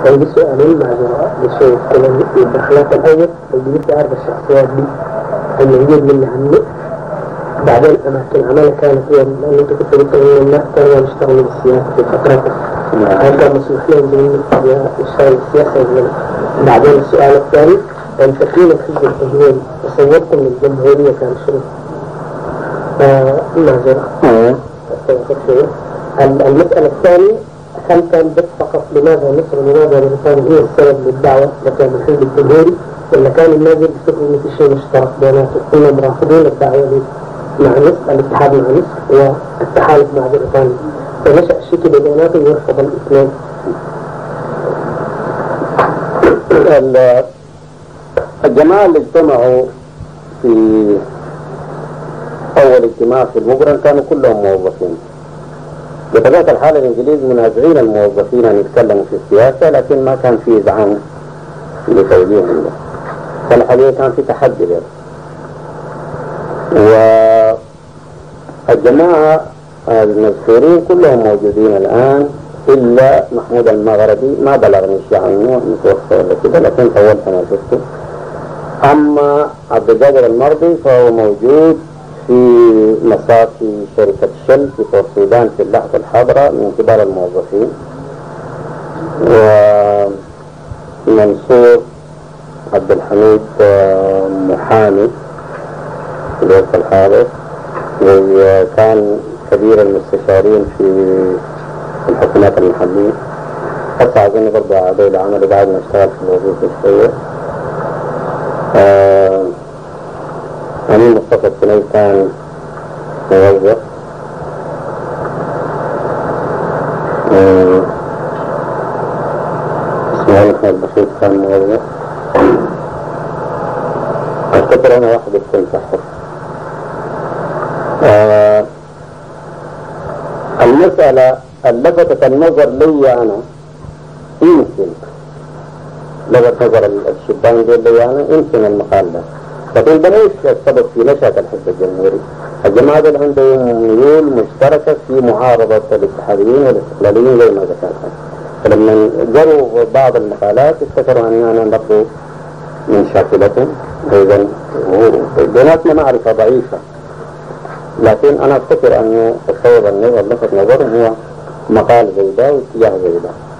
عندي سؤالين مع الشيخ كلام الدخلات الأول اللي تعرف الشخصيات دي الموجود منها النقل. بعدين أماكن عملها كانت وين؟ لأن أنت كنت قلت إن الناس كانوا يشتغلوا بالسياسة في فترة هل كان مسموح لهم يشتغلوا بالسياسة ولا؟ بعدين السؤال الثاني تكوين الحزب الجمهوري تصوركم للجمهورية كان شنو؟ معذرة. المسألة الثانية هل كان بس فقط لماذا مصر ولماذا بريطانيا هي السبب للدعوة لكان الحزب الجمهوري ولا كان الناس يفتكروا إن في شيء مشترك بيناتهم كلهم رافضين الدعوة مع مصر الاتحاد مع مصر والتحالف مع بريطانيا فنشأ الشيء كده بيناتهم يرفض الاثنين. الجماعة اللي اجتمعوا في أول اجتماع في المقرن كانوا كلهم موظفين. بطبيعة الحال الإنجليز منازعين الموظفين أن يتكلموا في السياسة لكن ما كان في إذعان لتوجيههم. فالحقيقة كان في تحدي له. والجماعة المذكورين كلهم موجودين الآن إلا محمود المغربي ما بلغني شيء عنه متوفى ولا كده لكن طولت أنا شفته. أما عبد القادر المرضي فهو موجود في مصافي شركة شل في بور السودان في اللحظة الحاضرة من كبار الموظفين. ومنصور عبد الحميد محامي في الوقت الحاضر وكان كبير المستشارين في الحكومات المحلية. حتى عايزين برضه أعدوا العمل بعد ما اشتغل في الوظيفة شوية. أمين مصطفى السني كان موظف. اسماعيل أحمد بشير كان موظف. أفتكر أنا واحد كنت أحفظ. المسألة لفتت النظر لي أنا يمكن لفت نظر الشبان دول لي أنا يمكن المقال ده لكن ده مش السبب في نشأة الحزب الجمهوري. الجماعة دول عندهم ميول مشتركة في معارضة الاتحاديين والاستقلاليين زي ما ذكرت. فلما قروا بعض المقالات افتكروا أن أنا برضو من شاكلتهم. إذن بيناتنا معرفة ضعيفة لكن أنا أفتكر أنه الصواب النظر لفت نظرهم هو مقال زي ده واتجاه زي ده.